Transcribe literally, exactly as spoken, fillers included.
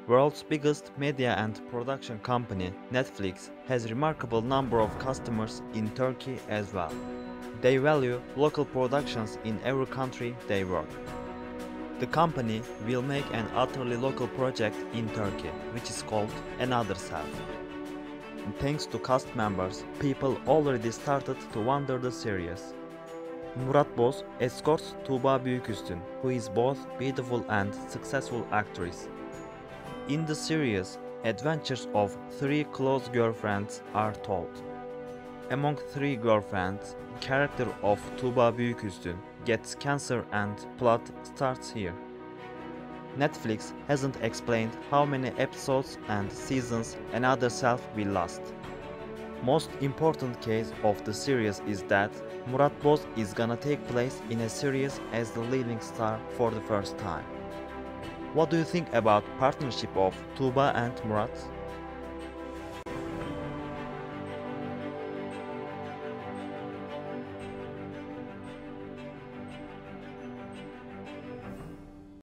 World's biggest media and production company, Netflix, has remarkable number of customers in Turkey as well. They value local productions in every country they work. The company will make an utterly local project in Turkey, which is called Another Self. And thanks to cast members, people already started to wonder the series. Murat Boz escorts Tuba Büyüküstün, who is both beautiful and successful actress. In the series, adventures of three close girlfriends are told. Among three girlfriends, character of Tuba Büyüküstün gets cancer and plot starts here. Netflix hasn't explained how many episodes and seasons Another Self will last. Most important case of the series is that Murat Boz is gonna take place in a series as the leading star for the first time. What do you think about partnership of Tuba and Murat?